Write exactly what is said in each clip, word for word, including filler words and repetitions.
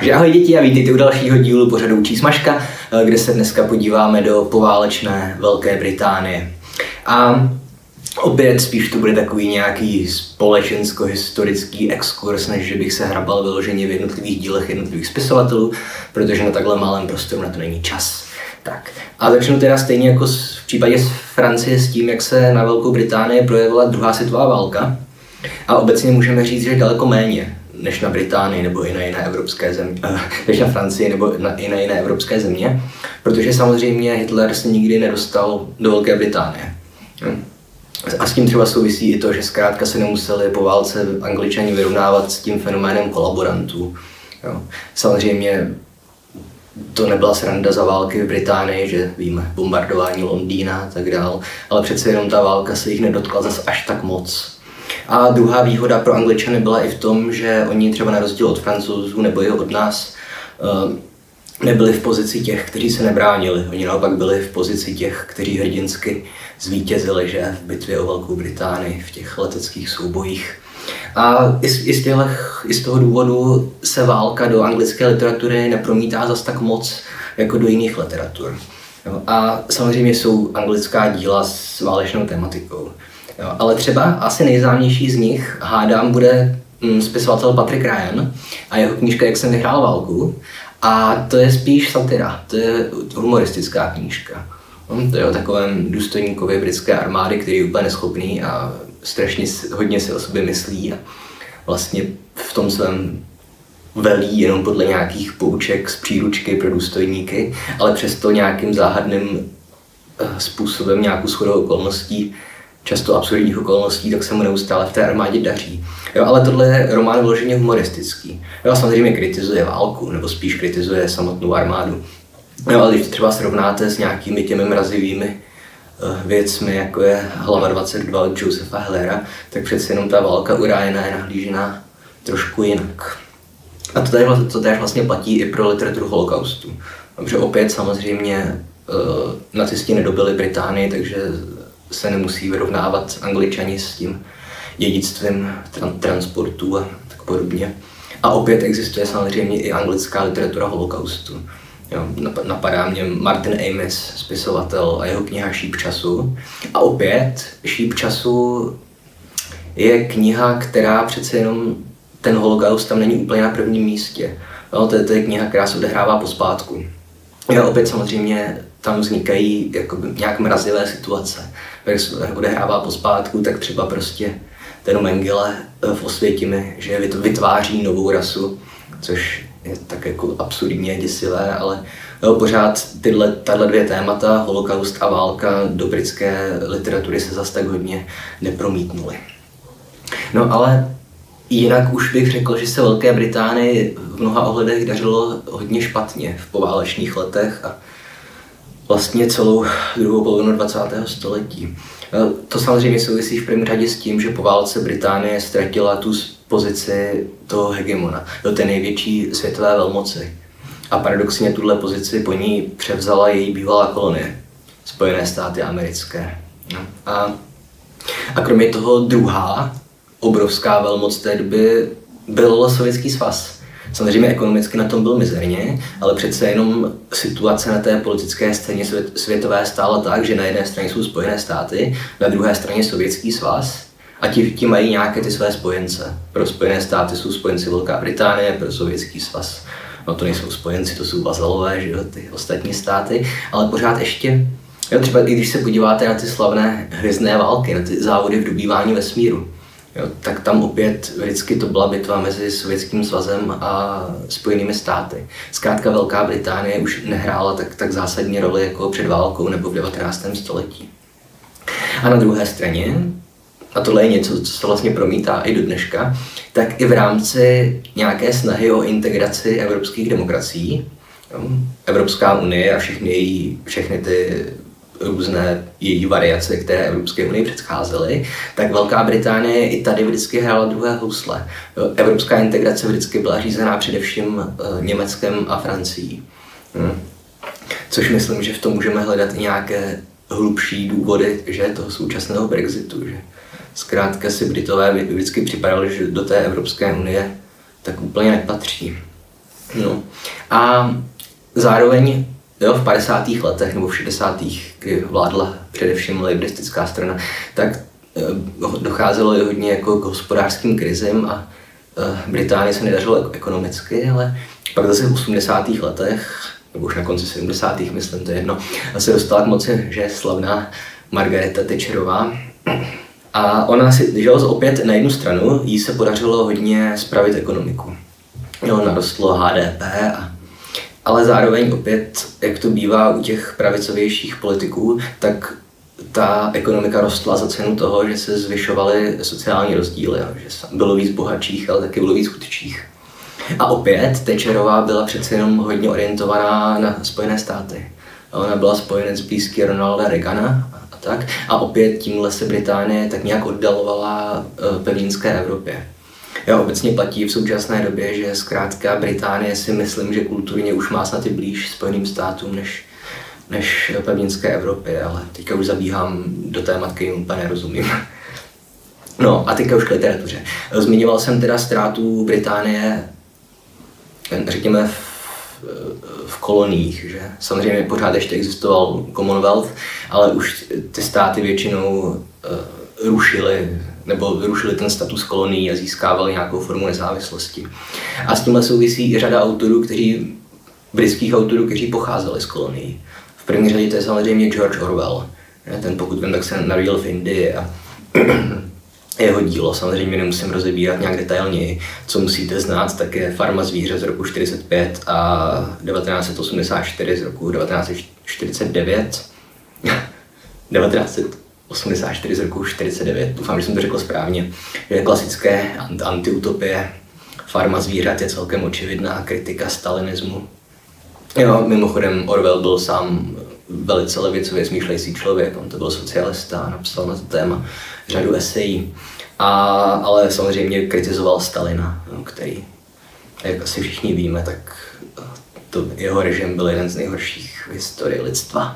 Takže ahoj děti a vítejte u dalšího dílu pořadu Učí Smažka, kde se dneska podíváme do poválečné Velké Británie. A opět spíš to bude takový nějaký společensko-historický exkurs, než že bych se hrabal vyloženě v jednotlivých dílech jednotlivých spisovatelů, protože na takhle malém prostoru na to není čas. Tak. A začnu teda stejně jako v případě z Francie s tím, jak se na Velkou Británii projevila druhá světová válka. A obecně můžeme říct, že daleko méně než na Británii nebo i na jiné evropské země, než na Francii nebo na, i na jiné evropské země, protože samozřejmě Hitler se nikdy nedostal do Velké Británie. A s tím třeba souvisí i to, že zkrátka se nemuseli po válce Angličani vyrovnávat s tím fenoménem kolaborantů. Jo. Samozřejmě to nebyla sranda za války v Británii, že víme, bombardování Londýna a tak dál, ale přece jenom ta válka se jich nedotkla zas až tak moc. A druhá výhoda pro Angličany byla i v tom, že oni třeba na rozdíl od Francouzů nebo i od nás nebyli v pozici těch, kteří se nebránili. Oni naopak byli v pozici těch, kteří hrdinsky zvítězili, že v bitvě o Velkou Británii, v těch leteckých soubojích. A i z, i, z těch, i z toho důvodu se válka do anglické literatury nepromítá zas tak moc jako do jiných literatur. Jo, a samozřejmě jsou anglická díla s válečnou tematikou. Jo, ale třeba asi nejznámější z nich, hádám, bude mm, spisovatel Patrick Ryan a jeho knížka Jak jsem vyhrál válku. A to je spíš satira, to je humoristická knížka. No, to je o takovém důstojníkovi britské armády, který je úplně neschopný a strašně hodně si o sobě myslí a vlastně v tom svém velí jenom podle nějakých pouček z příručky pro důstojníky, ale přesto nějakým záhadným způsobem, nějakou shodou okolností, často absurdních okolností, tak se mu neustále v té armádě daří. Jo, ale tohle je román vyloženě humoristický. Jo, samozřejmě kritizuje válku, nebo spíš kritizuje samotnou armádu. Jo, ale když třeba srovnáte s nějakými těmi mrazivými uh, věcmi, jako je Hlava dvacet dva od Josepha Hillera, tak přece jenom ta válka u Ryana je nahlížená trošku jinak. A to též, to též vlastně platí i pro literaturu holokaustu. Protože opět samozřejmě uh, nacisti nedobili Británii, takže se nemusí vyrovnávat Angličani s tím dědictvím tran- transportu a tak podobně. A opět existuje samozřejmě i anglická literatura holokaustu. Jo, napadá mě Martin Amis, spisovatel, a jeho kniha Šíp času. A opět Šíp času je kniha, která přece jenom ten holokaust tam není úplně na prvním místě. Jo, to, je, to je kniha, která se odehrává pospátku. Jo, opět samozřejmě tam vznikají jako nějak mrazivé situace. Když se odehrává pospátku, tak třeba prostě ten Mengele v Osvětimi, že vytváří novou rasu, což je tak jako absurdně děsivé, ale jo, pořád tyhle, tato dvě témata, holokaust a válka, do britské literatury se zas tak hodně nepromítnuly. No ale jinak už bych řekl, že se Velké Británii v mnoha ohledech dařilo hodně špatně v poválečných letech a vlastně celou druhou polovinu dvacátého století. To samozřejmě souvisí v první řadě s tím, že po válce Británie ztratila tu pozici toho hegemona, do té největší světové velmoci. A paradoxně tuhle pozici po ní převzala její bývalá kolonie, Spojené státy americké. A, a kromě toho druhá obrovská velmoc té doby byl Sovětský svaz. Samozřejmě ekonomicky na tom byl mizerně, ale přece jenom situace na té politické scéně světové stála tak, že na jedné straně jsou Spojené státy, na druhé straně Sovětský svaz a ti, ti mají nějaké ty své spojence. Pro Spojené státy jsou spojenci Velká Británie, pro Sovětský svaz, no to nejsou spojenci, to jsou vazalové, že jo, ty ostatní státy, ale pořád ještě, jo, třeba i když se podíváte na ty slavné hvězdné války, na ty závody v dobývání vesmíru, jo, tak tam opět vždycky to byla bitva mezi Sovětským svazem a Spojenými státy. Zkrátka Velká Británie už nehrála tak, tak zásadní roli jako před válkou nebo v devatenáctém století. A na druhé straně, a tohle je něco, co se vlastně promítá i do dneška, tak i v rámci nějaké snahy o integraci evropských demokracií, jo, Evropská unie a všechny, její, všechny ty různé její variace, které Evropské unii předcházely, tak Velká Británie i tady vždycky hrála druhé housle. Evropská integrace vždycky byla řízená především Německem a Francií. Hm. Což myslím, že v tom můžeme hledat i nějaké hlubší důvody, že toho současného Brexitu. Že zkrátka si Britové vždycky připadali, že do té Evropské unie tak úplně nepatří. No. A zároveň jo, v padesátých letech nebo v šedesátých, kdy vládla především libristická strana, tak docházelo i hodně jako k hospodářským krizím a Británii se nedařilo ekonomicky, ale pak zase v osmdesátých letech, nebo už na konci sedmdesátých myslím, to je jedno, se dostala k moci, že je slavná Margareta Thatcherová. A ona si, že opět na jednu stranu, jí se podařilo hodně spravit ekonomiku. Jo, narostlo H D P, a, ale zároveň opět, jak to bývá u těch pravicovějších politiků, tak ta ekonomika rostla za cenu toho, že se zvyšovaly sociální rozdíly, že bylo víc bohatších, ale taky bylo víc chudších. A opět Thatcherová byla přece jenom hodně orientovaná na Spojené státy. Ona byla spojenec blízký Ronalda Reagana a tak. A opět tímhle se Británie tak nějak oddalovala pevninské Evropě. Jo, obecně platí v současné době, že zkrátka Británie si myslím, že kulturně už má snad i blíž Spojeným státům než, než pevninské Evropě, ale teďka už zabíhám do témat, kterým úplně nerozumím. No a teďka už k literatuře. Zmiňoval jsem teda ztrátu Británie, řekněme, v, v koloniích, že? Samozřejmě pořád ještě existoval Commonwealth, ale už ty státy většinou uh, rušily nebo vyrušili ten status kolonií a získávali nějakou formu nezávislosti. A s tímhle souvisí i řada autorů, kteří, britských autorů, kteří pocházeli z kolonií. V první řadě to je samozřejmě George Orwell. Ten, pokud vím, tak se narodil v Indii a jeho dílo samozřejmě nemusím rozebírat nějak detailněji. Co musíte znát, tak je Farma zvíře z roku čtyřicet pět a devatenáct set osmdesát čtyři z roku devatenáct set čtyřicet devět. devatenáct set osmdesát čtyři z roku čtyřicet devět, doufám, že jsem to řekl správně. Je klasické antiutopie. Farma zvířat je celkem očividná kritika stalinismu. Jo, mimochodem Orwell byl sám velice levicově smýšlející člověk, on to byl socialista a napsal na to téma řadu esejí. A, ale samozřejmě kritizoval Stalina, který, jak asi všichni víme, tak to jeho režim byl jeden z nejhorších v historii lidstva.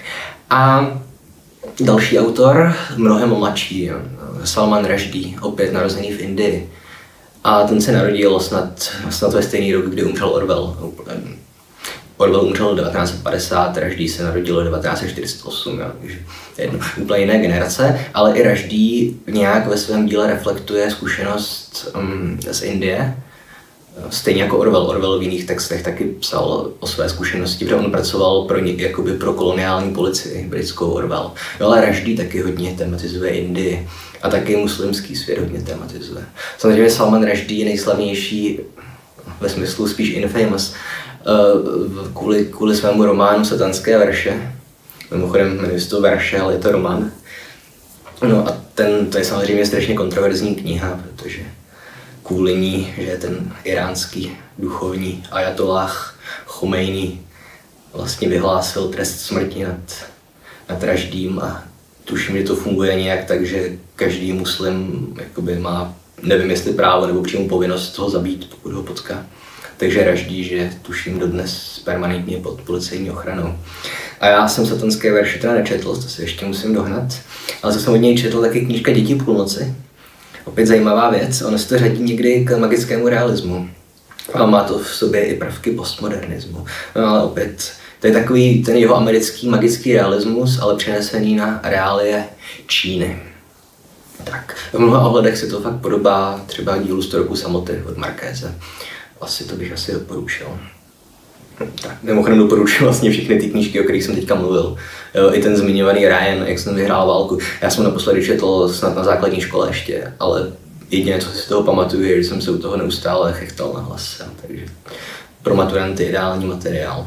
A další autor, mnohem mladší, Salman Rushdie, opět narozený v Indii. A ten se narodil snad, snad ve stejný rok, kdy umřel Orwell. Orwell umřel devatenáct set padesát, Rushdie se narodil devatenáct set čtyřicet osm, jo, takže jedno, úplně jiné generace, ale i Rushdie nějak ve svém díle reflektuje zkušenost um, z Indie. Stejně jako Orwell. Orwell v jiných textech taky psal o své zkušenosti, protože on pracoval pro, jakoby pro koloniální policii, britskou Orwell. Jo, ale Rushdie taky hodně tematizuje Indii a taky muslimský svět hodně tematizuje. Samozřejmě Salman Rushdie je nejslavnější ve smyslu spíš infamous kvůli, kvůli svému románu Satanské verše. Mimochodem jmenuje se to verše, ale je to román. No a ten, to je samozřejmě strašně kontroverzní kniha, protože kvůli ní, že ten iránský duchovní ajatollah Chomejní vlastně vyhlásil trest smrti nad, nad Rushdiem a tuším, že to funguje nějak tak, že každý muslim jakoby má, nevím jestli právo nebo přímo povinnost ho zabít, pokud ho potká. Takže Rushdie, že tuším dodnes permanentně pod policejní ochranou. A já jsem satanské verše teda nečetl, to si ještě musím dohnat, ale co jsem od něj četl, taky knížka Děti půlnoci. Opět zajímavá věc, ono se to řadí někdy k magickému realismu. A má to v sobě i prvky postmodernismu. No ale opět, to je takový ten jeho americký magický realismus, ale přenesený na reálie Číny. Tak, v mnoha ohledech se to fakt podobá třeba dílu sto roků samoty od Markéze. Asi to bych asi doporučil. Tak, mimochodem doporučuji vlastně všechny ty knížky, o kterých jsem teďka mluvil. Jo, i ten zmiňovaný Ryan, jak jsem vyhrál válku. Já jsem naposledy četl snad na základní škole ještě, ale jediné, co si z toho pamatuju, je, že jsem se u toho neustále chechtal na hlas. Takže pro maturanty ideální materiál.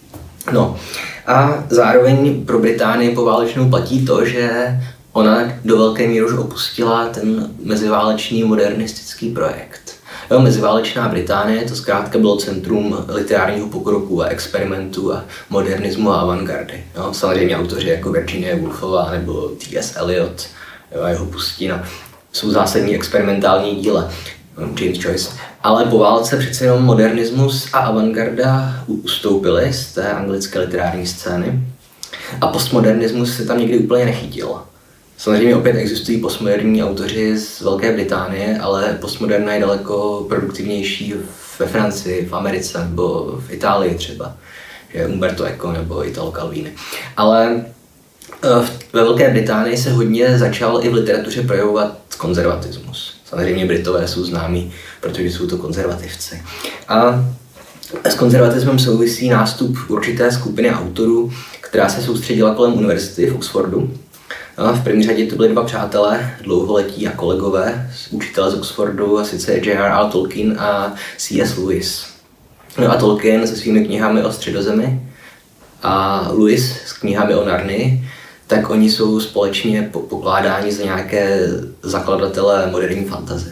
No a zároveň pro Británii poválečnou platí to, že ona do velké míry už opustila ten meziválečný modernistický projekt. Jo, meziválečná Británie, to zkrátka bylo centrum literárního pokroku a experimentu a modernismu a avantgardy. Jo, samozřejmě autoři jako Virginia Woolfová nebo T S Eliot, jo, a jeho Pustina jsou zásadní experimentální díla, James Joyce. Ale po válce přece jenom modernismus a avantgarda ustoupily z té anglické literární scény a postmodernismus se tam někdy úplně nechytil. Samozřejmě opět existují postmoderní autoři z Velké Británie, ale postmoderna je daleko produktivnější ve Francii, v Americe nebo v Itálii třeba, že Umberto Eco nebo Italo Calvini. Ale ve Velké Británii se hodně začal i v literatuře projevovat konzervatismus. Samozřejmě Britové jsou známí, protože jsou to konzervativci. A s konzervatismem souvisí nástup určité skupiny autorů, která se soustředila kolem univerzity v Oxfordu. V první řadě to byli dva přátelé, dlouholetí a kolegové, učitelé z Oxfordu, a sice J R R Tolkien a C S Lewis. No a Tolkien se svými knihami o Středozemi a Lewis s knihami o Narnii, tak oni jsou společně pokládáni za nějaké zakladatele moderní fantasy.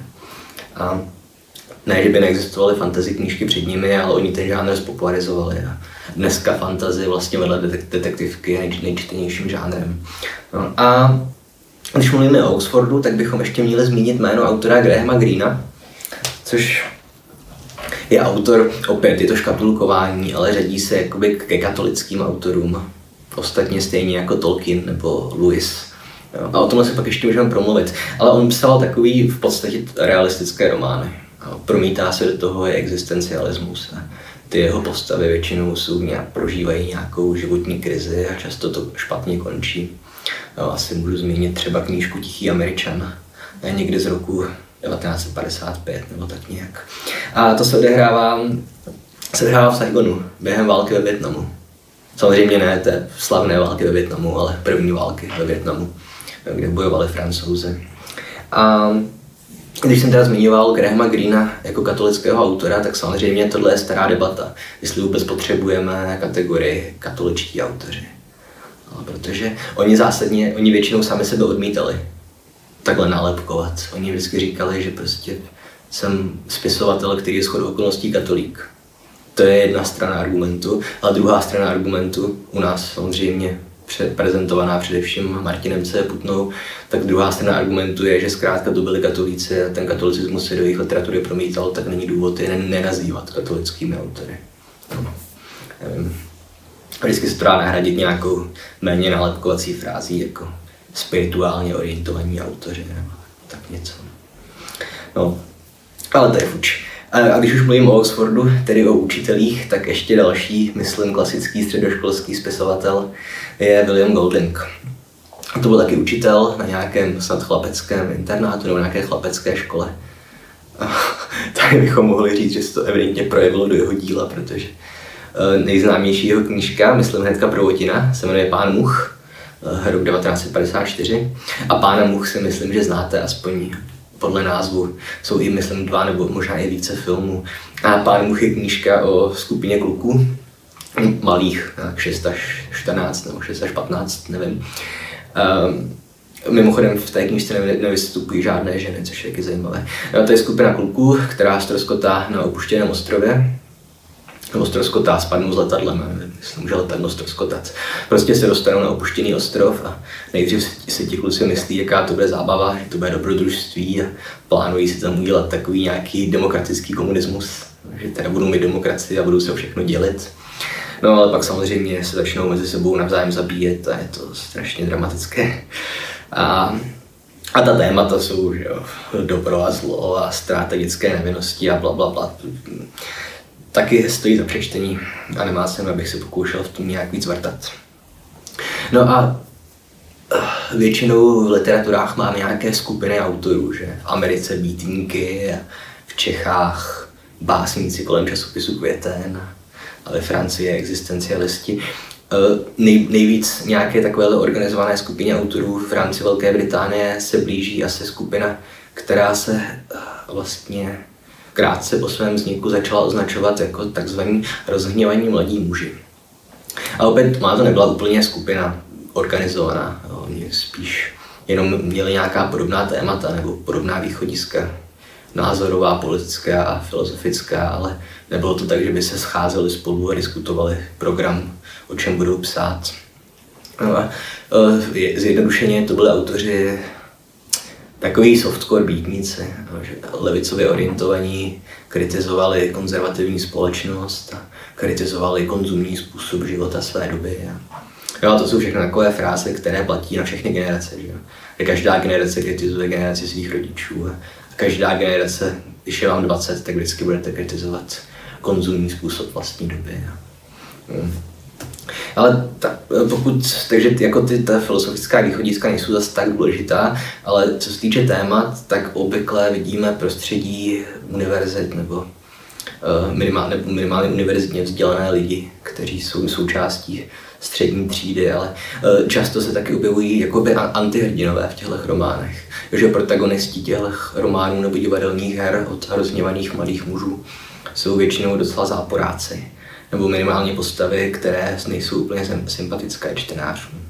A ne, že by neexistovaly fantasy knížky před nimi, ale oni ten žánr spopularizovali. A dneska fantasy vlastně vedle detektivky je nejčtenějším žánrem. No a když mluvíme o Oxfordu, tak bychom ještě měli zmínit jméno autora Grahama Greena, což je autor, opět je to škatulkování, ale řadí se jakoby ke katolickým autorům. Ostatně stejně jako Tolkien nebo Lewis. A o tomhle se pak ještě můžeme promluvit. Ale on psal takový v podstatě realistické romány. Promítá se do toho je existencialismus. Ty jeho postavy většinou jsou nějak, prožívají nějakou životní krizi a často to špatně končí. Asi můžu zmínit třeba knížku Tichý Američan, někdy z roku devatenáct set padesát pět nebo tak nějak. A to se odehrává, se odehrává v Saigonu během války ve Vietnamu. Samozřejmě ne té slavné války ve Vietnamu, ale první války ve Vietnamu, kde bojovali Francouzi. A když jsem teda zmiňoval Grahama Greena jako katolického autora, tak samozřejmě tohle je stará debata, jestli vůbec potřebujeme kategorii katoličtí autoři. No, protože oni zásadně, oni většinou sami sebe odmítali takhle nálepkovat. Oni vždycky říkali, že prostě jsem spisovatel, který je shodou okolností katolík. To je jedna strana argumentu, a druhá strana argumentu, u nás samozřejmě prezentovaná především Martinem C. Putnou, tak druhá strana argumentu je, že zkrátka to byli katolíci a ten katolicismus se do jejich literatury promítal, tak není důvod je nenazývat katolickými autory. No, nevím. Vždycky se to dá nahradit nějakou méně nálepkovací frází jako spirituálně orientovaní autoři nebo tak něco. No, ale to je fuč. A když už mluvím o Oxfordu, tedy o učitelích, tak ještě další, myslím, klasický středoškolský spisovatel je William Golding. To byl taky učitel na nějakém snad chlapeckém internátu nebo nějaké chlapecké škole. Tak bychom mohli říct, že se to evidentně projevilo do jeho díla, protože nejznámější jeho knížka, myslím hnedka prvotina, se jmenuje Pán Much, rok devatenáct set padesát čtyři. A Pána Much si myslím, že znáte aspoň podle názvu. Jsou i, myslím, dva nebo možná i více filmů. A Pán Much je knížka o skupině kluků, malých, šest až čtrnáct nebo šest až patnáct, nevím. Um, mimochodem v té knížce nevystupují žádné ženy, což je taky zajímavé. No, to je skupina kluků, která ztroskotá na opuštěném ostrově. Nebo ztroskotá, spadnou z letadlem, myslím, že letadlo ztroskotat. Prostě se dostanou na opuštěný ostrov a nejdřív si ti kluci myslí, jaká to bude zábava, že to bude dobrodružství a plánují si tam udělat takový nějaký demokratický komunismus, že teda budou mít demokracii a budou se o všechno dělit. No ale pak samozřejmě se začnou mezi sebou navzájem zabíjet a je to strašně dramatické. A, a ta témata jsou, že jo, dobro a zlo a ztráta dětské nevinnosti a bla, bla, bla. Taky stojí za přečtení a nemá se, abych se pokoušel v tom nějak víc vrtat. No a většinou v literaturách máme nějaké skupiny autorů, že v Americe Beatníky, v Čechách básníci kolem časopisu Květen a ve Francii existencialisti. Nej, nejvíc nějaké takovéhle organizované skupině autorů v rámci Velké Británie se blíží asi skupina, která se vlastně krátce po svém vzniku začala označovat jako takzvaní rozhněvaní mladí muži. A opět má to nebyla úplně skupina organizovaná, oni spíš jenom měli nějaká podobná témata nebo podobná východiska, názorová, politická a filozofická, ale nebylo to tak, že by se scházeli spolu a diskutovali program, o čem budou psát. No a zjednodušeně to byli autoři takový softcore beatníci, levicově orientovaní, kritizovali konzervativní společnost a kritizovali konzumní způsob života své doby. Jo, to jsou všechno takové fráze, které platí na všechny generace. Že? Každá generace kritizuje generaci svých rodičů a každá generace když je vám dvacet, tak vždycky budete kritizovat konzumní způsob vlastní doby. Hmm. Ale ta, pokud, takže ty, jako ty, ta filozofická východiska nejsou zase tak důležitá, ale co se týče témat, tak obvykle vidíme prostředí univerzit nebo uh, minimálně, minimálně univerzitně vzdělané lidi, kteří jsou součástí střední třídy, ale uh, často se taky objevují jakoby antihrdinové v těchto románech. Takže protagonisti těchto románů nebo divadelních her od rozhněvaných mladých mužů jsou většinou docela záporáci, nebo minimálně postavy, které nejsou úplně sympatické čtenářům.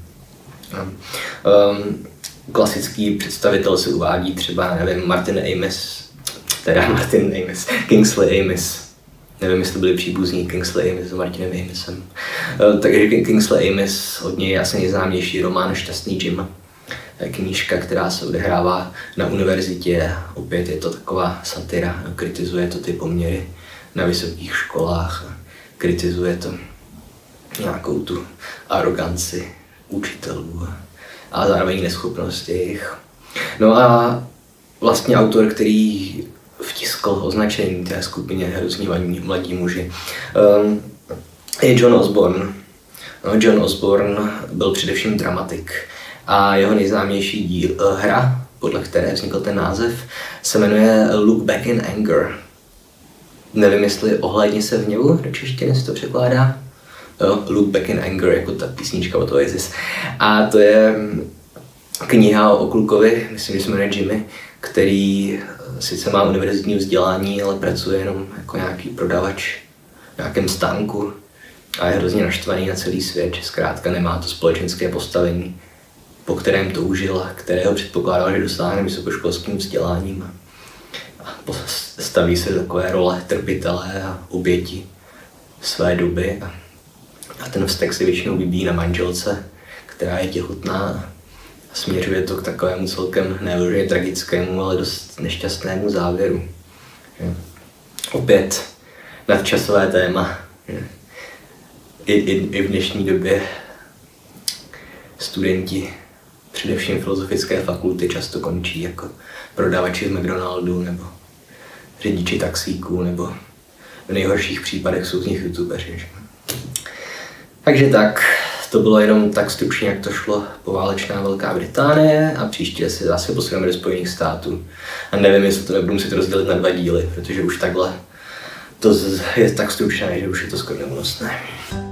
Um, klasický představitel se uvádí třeba, nevím, Martin Amis, teda Martin Amis, Kingsley Amis. Nevím, jestli byli příbuzní Kingsley Amis s Martinem Amisem. Uh, takže Kingsley Amis, od něj je asi nejznámější román Šťastný Jim. Knížka, která se odehrává na univerzitě, opět je to taková satira, kritizuje to ty poměry na vysokých školách, kritizuje to nějakou tu aroganci učitelů a zároveň neschopnost jejich. No a vlastně autor, který vtiskl označení té skupině rozhněvaní mladí muži, je John Osborne. No, John Osborne byl především dramatik a jeho nejznámější díl, hra, podle které vznikl ten název, se jmenuje Look Back in Anger. Nevím, jestli Ohlédni se v hněvu do češtiny se to překládá. Jo, Look Back in Anger, jako ta písnička od Oasis. A to je kniha o klukovi, myslím, že se jmenuje Jimmy, který sice má univerzitní vzdělání, ale pracuje jenom jako nějaký prodavač v nějakém stánku a je hrozně naštvaný na celý svět, že zkrátka nemá to společenské postavení, po kterém toužil, kterého předpokládal, že dosáhne vysokoškolským vzděláním. Staví se takové role trpitele a oběti své doby a ten vztek se většinou vybíjí na manželce, která je těhotná a směřuje to k takovému celkem nevyloženě tragickému, ale dost nešťastnému závěru. Opět nadčasové téma. I, i, i v dnešní době studenti především filozofické fakulty často končí jako prodavači v McDonaldu nebo řidiči taxíků, nebo v nejhorších případech jsou z nich youtubeři. Takže tak, to bylo jenom tak stručně, jak to šlo poválečná Velká Británie a příště si zase posuneme do Spojených států. A nevím, jestli to nebudu muset rozdělit na dva díly, protože už takhle to je tak stručné, že už je to skoro neúnosné.